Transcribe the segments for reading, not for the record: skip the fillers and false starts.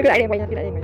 cứ lại đi quay nha, cứ lại đi.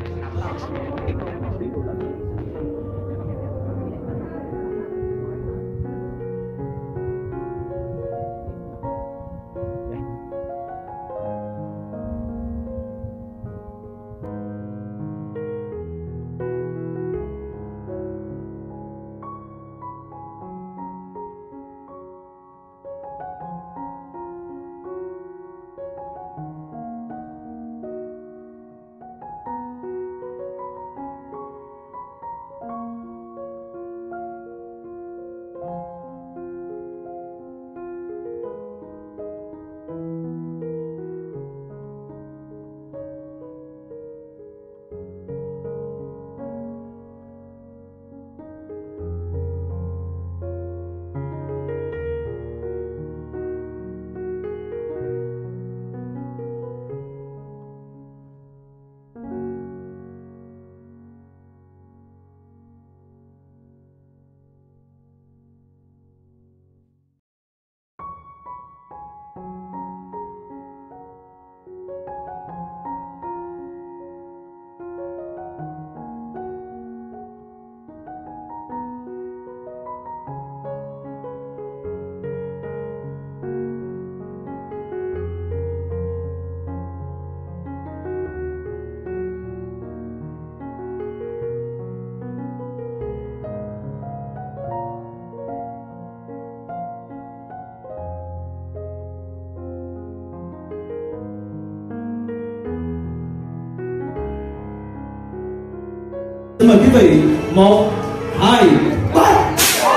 Xin mời quý vị 1, 2, 3.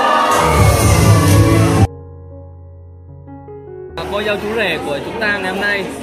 Cô dâu chú rể của chúng ta ngày hôm nay.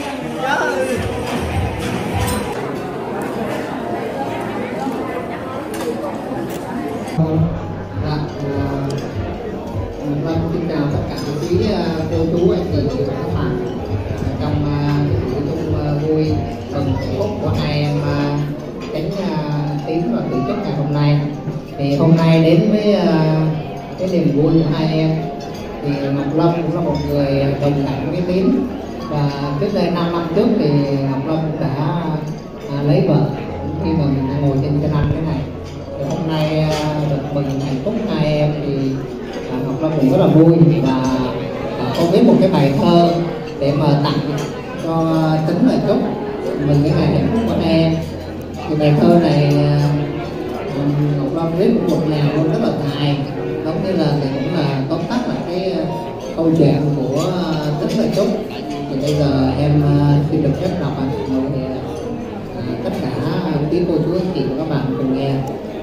Vâng, xin chào tất cả quý cô chú anh chị và các bạn trong buổi chung vui phần phúc của hai em Chánh Tín và Tử Trúc ngày hôm nay. Thì hôm nay đến với cái niềm vui của hai em thì Ngọc Lâm cũng là một người đồng cảnh với Tín, và trước đây 5 năm trước thì Ngọc Lâm cũng đã lấy vợ khi mà mình đang ngồi trên cái ăn thế này. Thì hôm nay được mừng hạnh phúc hai em thì Ngọc Lâm cũng rất là vui, và có viết một cái bài thơ để mà tặng cho Tín và Trúc mừng cái ngày hạnh phúc của hai em. Thì bài thơ này Ngọc Lâm viết cũng một lèo luôn, rất là dài, giống như là thì cũng là tóm tắt lại cái câu chuyện của Tín và Trúc. Thì bây giờ em xin được phép đọc ạ. Thì tất cả quý cô chú anh chị và các bạn cùng nghe.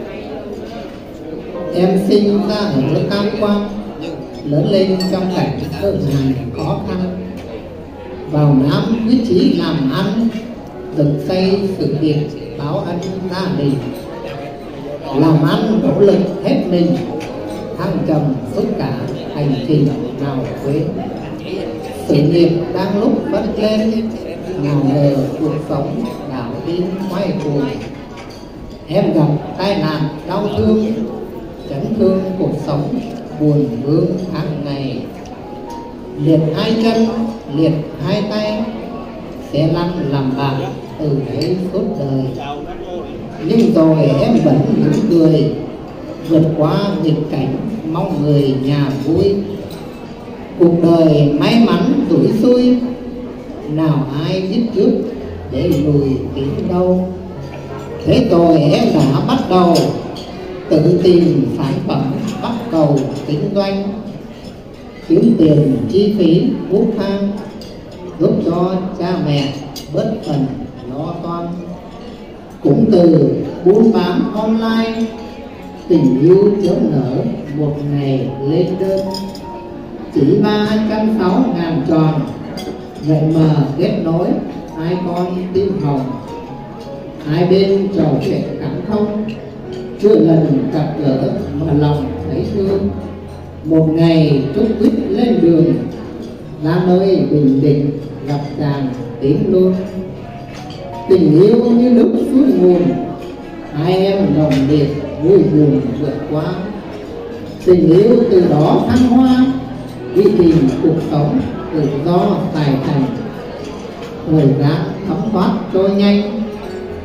Em sinh ra ở Cam Quang, lớn lên trong cảnh đơn giản khó khăn. Vào Nam quyết chí làm ăn, được xây sự nghiệp báo ân gia đình. Làm ăn nỗ lực hết mình, thăng trầm suốt cả hành trình nào quên. Sự nghiệp đang lúc vẫn lên, nào ngờ cuộc sống đảo đi quay cuồng. Em gặp tai nạn đau thương, chấn thương cuộc sống buồn vương hàng ngày. Liệt hai chân, liệt hai tay, sẽ lăn làm bạc từ đấy suốt đời. Nhưng rồi em vẫn mỉm cười, vượt qua nghịch cảnh mong người nhà vui. Cuộc đời may mắn rủi xui, nào ai biết trước để lùi tiến đâu. Thế rồi em đã bắt đầu tự tìm sản phẩm, bắt đầu kinh doanh, kiếm tiền chi phí bút thang, giúp cho cha mẹ bớt phần lo toan. Cũng từ buôn bán online, tình yêu chớm nở một ngày lên đơn. Chỉ 360.000 tròn, vậy mà kết nối hai con tim hồng. Hai bên trò chuyện cảm thông, chưa lần gặp gỡ mà lòng thấy thương. Một ngày Trúc Quýt lên đường, ra nơi Bình Định gặp chàng Tín luôn. Tình yêu như nước suối nguồn, hai em đồng liệt vui buồn vượt qua. Tình yêu từ đó thăng hoa, đi tìm cuộc sống tự do tài thành. Thời gian thấm thoát trôi nhanh,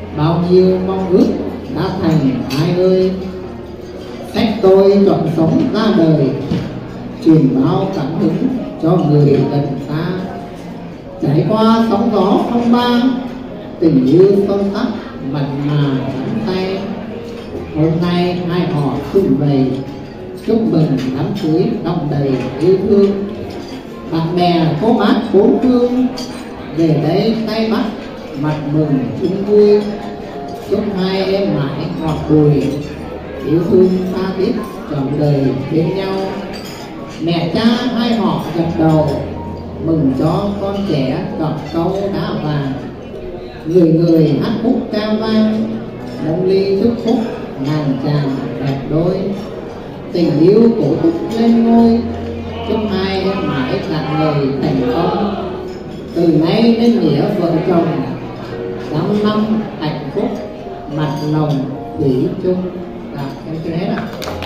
bao nhiêu mong ước đã thành hai ơi. Sách tôi chọn sống ra đời, truyền bao cảm hứng cho người gần xa. Trải qua sóng gió phong ba, tình yêu son sắt mặn mà nắm tay. Hôm nay hai họ sum vầy, chúc mừng đám cưới đong đầy yêu thương. Bạn bè cô bác bốn phương về đây tay bắt mặt mừng chung vui. Chúc hai em mãi ngọt bùi, yêu thương tha thiết trọn đời bên nhau. Mẹ cha hai họ gật đầu, mừng cho con trẻ chọn câu đá vàng. Người người hát khúc ca vang, nâng ly chúc phúc ngàn chàng đẹp đôi. Tình yêu cổ thúc lên ngôi, chúc hai em mãi là người thành công. Từ nay đến nghĩa vợ chồng, trăm năm hạnh phúc mặt lòng thủy chung. Em chưa hết ạ.